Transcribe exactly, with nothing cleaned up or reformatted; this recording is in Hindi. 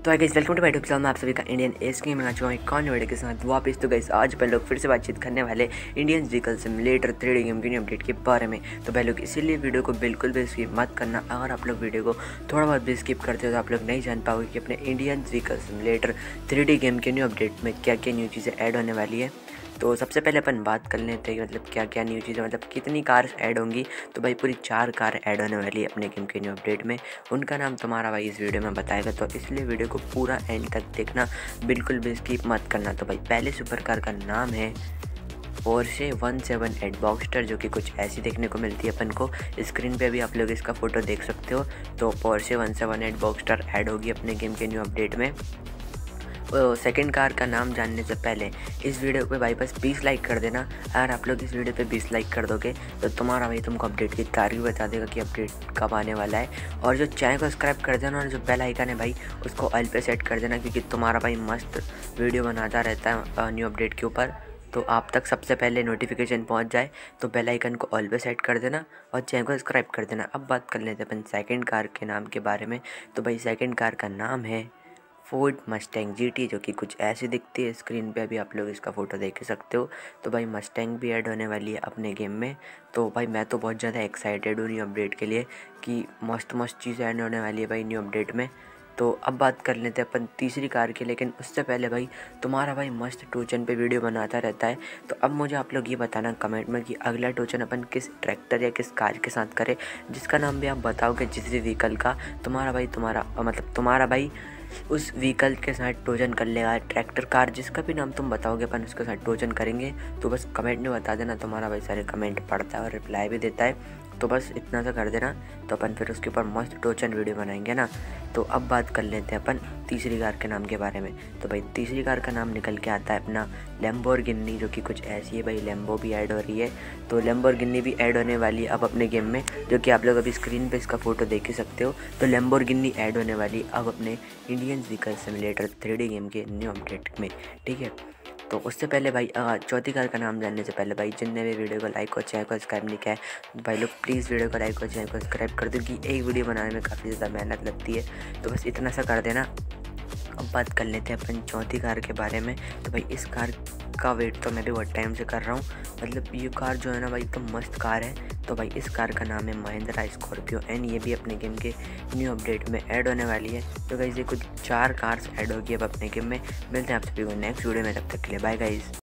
तो guys welcome to my YouTube channel में आप सभी का इंडियन एस गेम में आ चुका हूँ एक और वीडियो के साथ वापस। तो गाइस आज अपन लोग फिर से बातचीत करने वाले Indian vehicle simulator three D game की अपडेट के बारे में। तो भाई लोग इसीलिए वीडियो को बिल्कुल भी स्किप मत करना। अगर आप लोग वीडियो को थोड़ा बहुत भी स्किप करते हो तो आप लोग नहीं जान पाओगे कि अपने Indian vehicle simulator three D game के न्यू अपडेट में क्या क्या न्यू चीज़ें ऐड होने वाली है। तो सबसे पहले अपन बात कर लेते हैं कि मतलब क्या क्या न्यू चीज़ें, मतलब कितनी कार्स ऐड होंगी। तो भाई पूरी चार कार ऐड होने वाली है अपने गेम के न्यू अपडेट में। उनका नाम तुम्हारा भाई इस वीडियो में बताएगा, तो इसलिए वीडियो को पूरा एंड तक देखना, बिल्कुल भी स्किप मत करना। तो भाई पहले सुपर कार का नाम है Porsche one seven eight Boxster, जो कि कुछ ऐसी देखने को मिलती है अपन को। स्क्रीन पे भी आप लोग इसका फ़ोटो देख सकते हो। तो Porsche one seven eight Boxster add होगी अपने गेम के न्यू अपडेट में। सेकंड कार का नाम जानने से पहले इस वीडियो पे भाई बस बीस लाइक कर देना। अगर आप लोग इस वीडियो पे बीस लाइक कर दोगे तो तुम्हारा भाई तुमको अपडेट की तारीख बता देगा कि अपडेट कब आने वाला है। और जो चैनल को सब्सक्राइब कर देना और जो बेल आइकन है भाई उसको ऑल पे सेट कर देना, क्योंकि तुम्हारा भाई मस्त वीडियो बनाता रहता है न्यू अपडेट के ऊपर। तो आप तक सबसे पहले नोटिफिकेशन पहुंच जाए तो बेल आइकन को ऑल पे सेट कर देना और चैनल को सब्सक्राइब कर देना। अब बात कर लेते हैं अपन सेकंड कार के नाम के बारे में। तो भाई सेकंड कार का नाम है फोर्ड मस्टैंग जीटी, जो कि कुछ ऐसी दिखती है। स्क्रीन पे अभी आप लोग इसका फ़ोटो देख सकते हो। तो भाई मस्टैंग भी ऐड होने वाली है अपने गेम में। तो भाई मैं तो बहुत ज़्यादा एक्साइटेड हूँ न्यू अपडेट के लिए कि मस्त मस्त चीज़ ऐड होने वाली है भाई न्यू अपडेट में। तो अब बात कर लेते हैं अपन तीसरी कार की, लेकिन उससे पहले भाई तुम्हारा भाई मस्त टोचन पे वीडियो बनाता रहता है। तो अब मुझे आप लोग ये बताना कमेंट में कि अगला टोचन अपन किस ट्रैक्टर या किस कार के साथ करें, जिसका नाम भी आप बताओगे जिस भी व्हीकल का। तुम्हारा भाई तुम्हारा मतलब तुम्हारा भाई उस व्हीकल के साथ टोचन कर लेगा। ट्रैक्टर, कार, जिसका भी नाम तुम बताओगे अपन उसके साथ टोचन करेंगे। तो बस कमेंट में बता देना, तुम्हारा भाई सारे कमेंट पढ़ता है और रिप्लाई भी देता है। तो बस इतना सा कर देना, तो अपन फिर उसके ऊपर मस्त टोचन वीडियो बनाएंगे ना। तो अब बात कर लेते हैं अपन तीसरी कार के नाम के बारे में। तो भाई तीसरी कार का नाम निकल के आता है अपना लैम्बोर्गिनी, जो कि कुछ ऐसी है भाई। लैम्बो भी ऐड हो रही है, तो लैम्बोर्गिनी भी ऐड होने वाली है अब अपने गेम में, जो कि आप लोग अभी स्क्रीन पे इसका फ़ोटो देख ही सकते हो। तो लैम्बोर्गिनी ऐड होने वाली अब अपने Indian vehicle simulator three D game के न्यू अपडेट में, ठीक है। तो उससे पहले भाई चौथी कार का नाम जानने से पहले भाई जिनने भी वीडियो को लाइक और चैनल को सब्सक्राइब नहीं किया है भाई लोग प्लीज़ वीडियो को लाइक और चैनल को सब्सक्राइब कर दो, कि एक वीडियो बनाने में काफ़ी ज़्यादा मेहनत लगती है। तो बस इतना सा कर देना। अब बात कर लेते हैं अपन चौथी कार के बारे में। तो भाई इस कार का वेट तो मैं भी बहुत टाइम से कर रहा हूँ। मतलब ये कार जो है ना भाई एकदम मस्त कार है। तो भाई इस कार का नाम है महिंद्रा स्कॉर्पियो एंड ये भी अपने गेम के न्यू अपडेट में ऐड होने वाली है। तो गाइस ये कुछ चार कार्स ऐड होगी अब अपने गेम में। मिलते हैं आप सभी को नेक्स्ट वीडियो में, तब तक के लिए बाय गाइस।